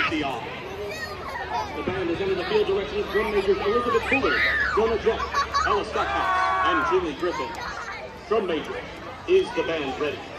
Jesse on. The band is under the field direction of drum majors Elizabeth Fuller, Jonah Jeff, Ella Stackhouse, and Julie Griffin. Drum major, is the band ready?